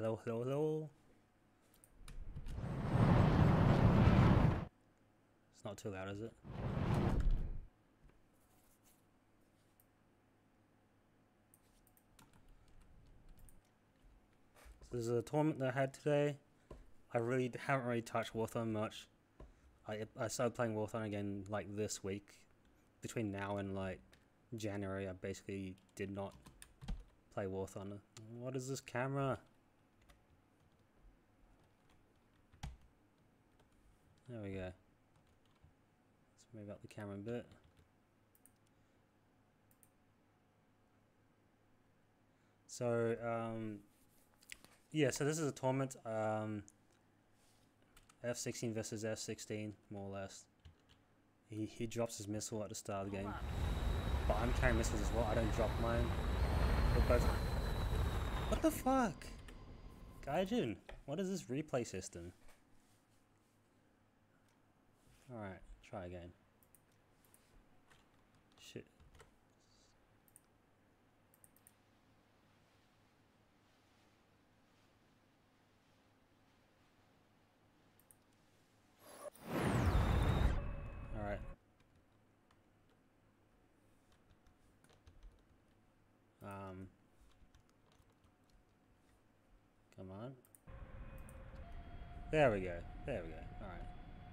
Hello, hello, hello. It's not too loud, is it? So this is a tournament that I had today. I haven't really touched Warzone much. I started playing Warzone again like this week. Between now and like January, I basically did not play Warzone. What is this camera? There we go. Let's move up the camera a bit. So, yeah, so this is a tournament, F-16 versus F-16, more or less. He drops his missile at the start of the game. But I'm carrying missiles as well, I don't drop mine. We're both... What the fuck? Gaijin, what is this replay system? Alright, try again. Shit. Alright. Come on. There we go. There we go. Alright.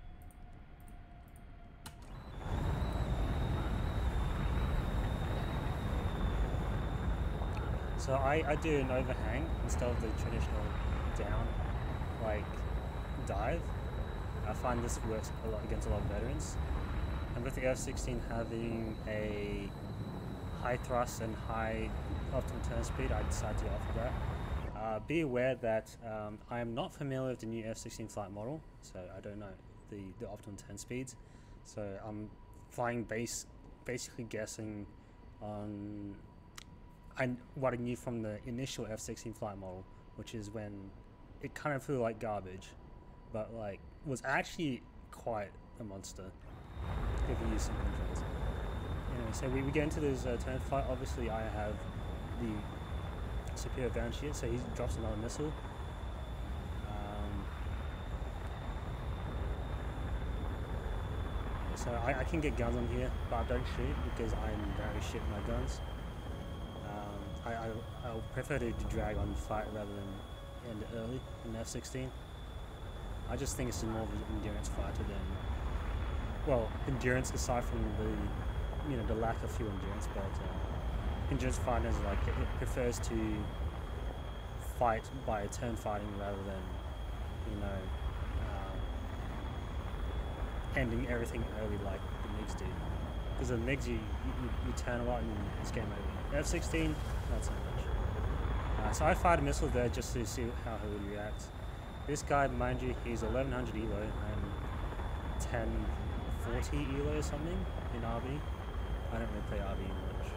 So I do an overhang instead of the traditional down, like, dive. I find this works a lot against a lot of veterans. And with the F-16 having a high thrust and high optimal turn speed, I decided to offer that. Be aware that I am not familiar with the new F-16 flight model, so I don't know the optimal turn speeds. So I'm flying basically guessing on what I knew from the initial F-16 flight model, which is when it kind of flew like garbage, but like was actually quite a monster if you use some controls. Anyway, so we get into this turn fight. Obviously I have the superior advantage here, so he drops another missile. So I can get guns on here, but I don't shoot because I'm very shit at my guns. I'll prefer to drag on the fight rather than end it early in F-16. I just think it's more of an endurance fighter than, well, endurance aside from the lack of fuel endurance, but endurance fighters, like, it prefers to fight by turn fighting rather than, ending everything early like the MiGs do. Because the MiGs, you turn a lot and it's game over. F-16, not so much. So I fired a missile there just to see how he would react. This guy, mind you, he's 1100 elo and 1040 elo or something in RB. I don't really play RB much.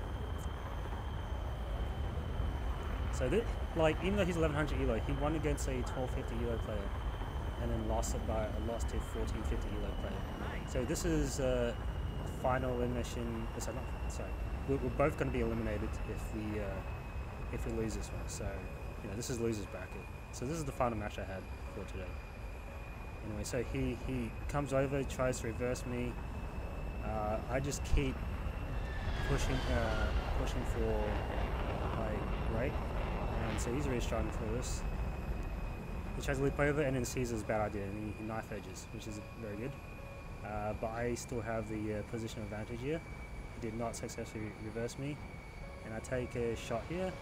So even though he's 1100 elo, he won against a 1250 elo player and then lost to 1450 elo player. So this is final elimination. We're both going to be eliminated if we lose this one. So this is losers bracket. So this is the final match I had for today. Anyway, so he comes over, tries to reverse me. I just keep pushing for like right, and so he's really struggling for this. He tries to leap over and then sees it's a bad idea and he knife edges, which is very good. But I still have the position advantage here. He did not successfully reverse me, and I take a shot here,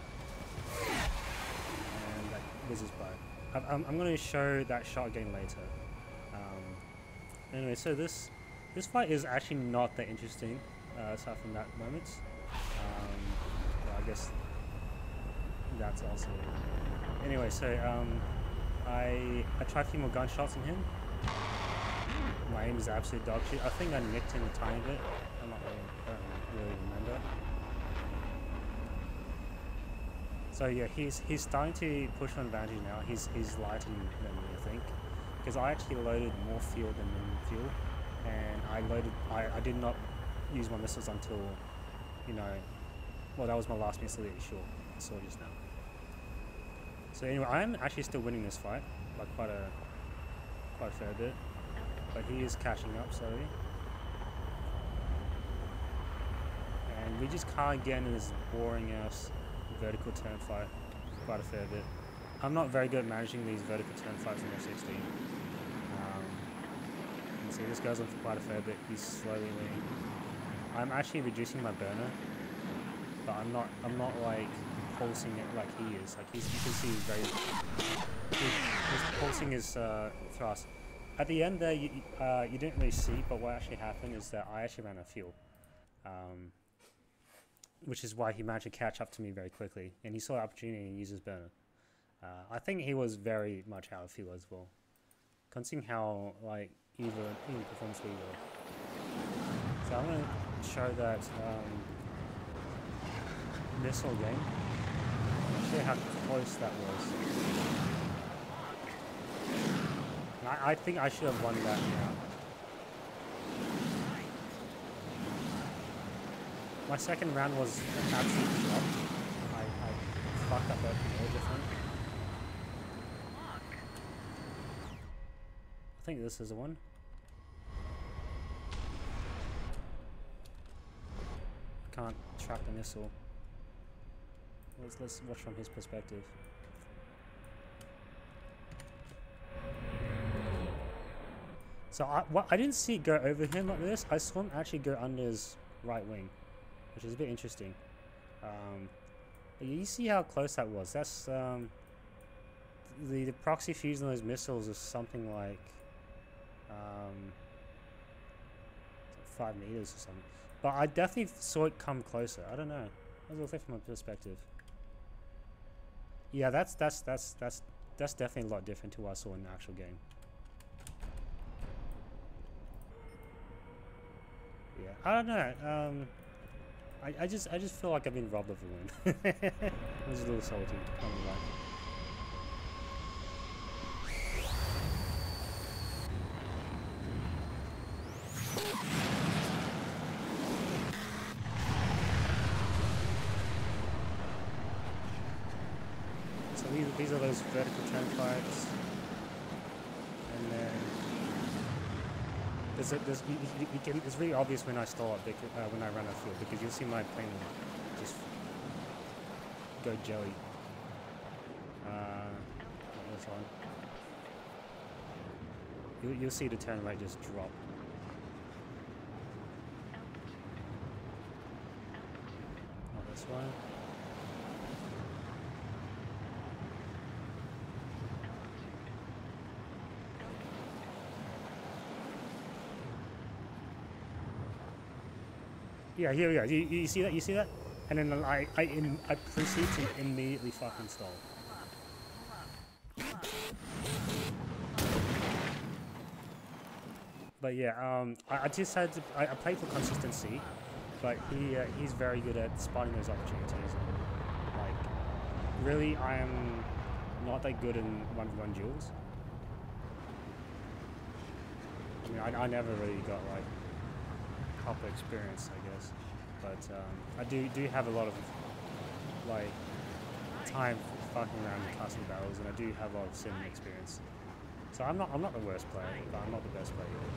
and that whizzes by. I'm going to show that shot again later. Anyway, so this fight is actually not that interesting aside from that moment. Well, I guess that's also it. Anyway, so I tried a few more gunshots on him. My aim is absolute dog shit. I think I nicked him a tiny bit. I don't really remember. So yeah, he's starting to push on advantage now. He's lighter than me, I think, because I actually loaded more fuel than fuel, and I did not use my missiles until, well, that was my last missile that you saw just now. So anyway, I'm actually still winning this fight by quite a fair bit, but he is catching up slowly, and we just can't get into this boring ass vertical turn fight quite a fair bit. I'm not very good at managing these vertical turn fights in F-16. You can see this goes on for quite a fair bit. He's slowly winning. I'm actually reducing my burner, but I'm not like pulsing it like he is. Like you can see he's very he's pulsing his thrust. At the end there, you didn't really see, but what actually happened is that I actually ran out of fuel, which is why he managed to catch up to me very quickly, and he saw the opportunity and used his burner. I think he was very much out of fuel as well, considering how like even performance we were. So I'm going to show that missile game. I'll show you how close that was. I think I should have won that now. My second round was an absolute flop. I fucked up everything very different. I think this is the one. I can't track the missile. Let's watch from his perspective. So I didn't see it go over him like this. I saw him actually go under his right wing, which is a bit interesting. But you see how close that was. That's the proxy fusion of those missiles is something like 5 meters or something. But I definitely saw it come closer. I don't know. That's what I think from my perspective. Yeah, that's definitely a lot different to what I saw in the actual game. Yeah, I don't know. I just feel like I've been robbed of a win. It was a little salty. Kind of like. So these are those vertical turn fights, and then it's really obvious when I stall it when I run out of fuel, because you'll see my plane just go jelly. This one. You'll see the turn rate just drop. Not this one. Yeah, here we go. You see that? You see that? And then I proceed to immediately fucking stall. But yeah, I decided to I played for consistency, but he's very good at spotting those opportunities. Like, really, I am not that good in 1v1 duels. I mean, I never really got like proper experience, I guess, but I do have a lot of like time fucking around in casting battles, and I do have a lot of sim experience. So I'm not the worst player, but I'm not the best player either.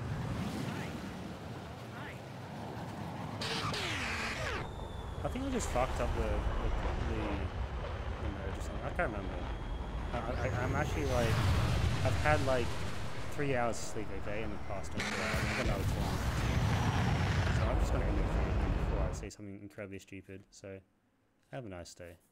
I think I just fucked up the merge or something. I can't remember. I'm actually like, I've had like 3 hours of sleep a day in the past 24 hours. I've got another 12. So I'm just going to end it before I say something incredibly stupid. So have a nice day.